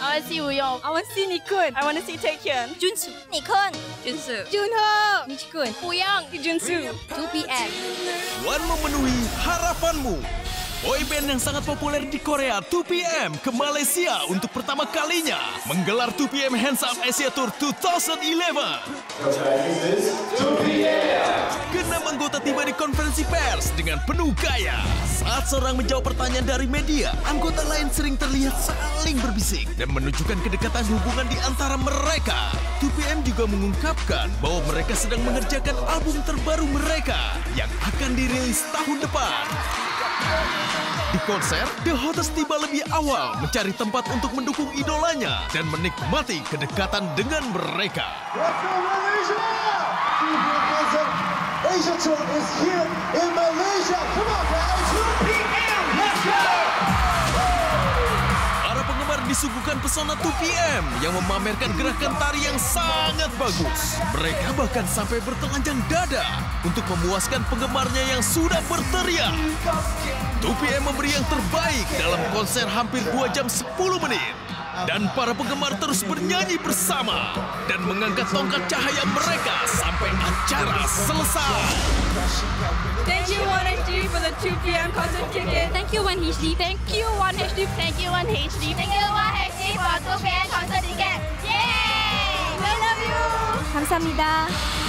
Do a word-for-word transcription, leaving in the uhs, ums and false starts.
I want to see Woo-young. I want to see Nikun. I want to see Taehyun. Junsu. Nikun. Junsu. Junho. Nikun. Woo-young. Junsu. two P M. One memenuhi harapanmu. Boyband yang sangat populer di Korea, two P M ke Malaysia untuk pertama kalinya menggelar two P M Hands Up Asia Tour dua ribu sebelas. Keenam anggota tiba di konferensi pers dengan penuh gaya. Saat seorang menjawab pertanyaan dari media, anggota lain sering terlihat saling berbisik dan menunjukkan kedekatan hubungan di antara mereka. two P M juga mengungkapkan bahwa mereka sedang mengerjakan album terbaru mereka yang akan dirilis tahun depan. Di konser, The Hottest tiba lebih awal mencari tempat untuk mendukung idolanya dan menikmati kedekatan dengan mereka. Asia Tour is here in Malaysia. Come on, guys, two P M, let's go! Para penggemar disuguhkan pesona two P M yang memamerkan gerakan tari yang sangat bagus. Mereka bahkan sampai bertelanjang dada untuk memuaskan penggemarnya yang sudah berteriak. two P M memberi yang terbaik dalam konser hampir dua jam sepuluh menit. Dan para penggemar terus bernyanyi bersama dan mengangkat tongkat cahaya mereka sampai acara selesai. Thank you one H D for the two P M concert ticket. Thank you one H D. Thank you one H D. Thank you one H D. Thank you one H D for two P M concert ticket. Yay! We love you. 감사합니다.